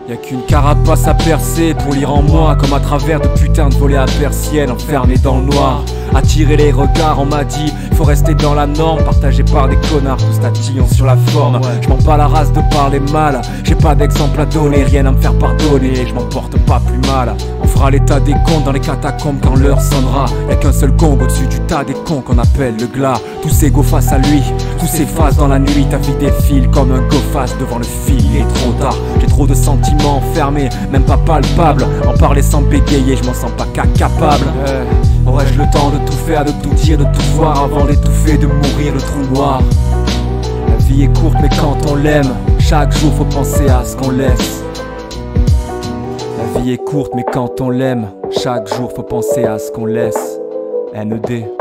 Y'a qu'une carapace à percer pour lire en moi, comme à travers de putains de volets à persiennes, enfermés dans le noir. Attirer les regards, on m'a dit, faut rester dans la norme, partagé par des connards, tous tatillons sur la forme. Je m'en bats la race de parler mal, j'ai pas d'exemple à donner, rien à me faire pardonner, je m'en porte pas plus mal. On fera l'état des comptes dans les catacombes quand l'heure sonnera. Y'a qu'un seul gong au-dessus du tas des cons qu'on appelle le glas. Tous égaux face à lui, tous s'effacent dans la nuit, ta vie défile comme un go face devant le fil, il est trop tard. J'ai trop de sentiments enfermés, même pas palpables. En parler sans bégayer, je m'en sens pas capable. Aurais-je le temps de tout faire, de tout dire, de tout voir avant d'étouffer, de mourir le trou noir? La vie est courte mais quand on l'aime, chaque jour faut penser à ce qu'on laisse. La vie est courte mais quand on l'aime, chaque jour faut penser à ce qu'on laisse. NED.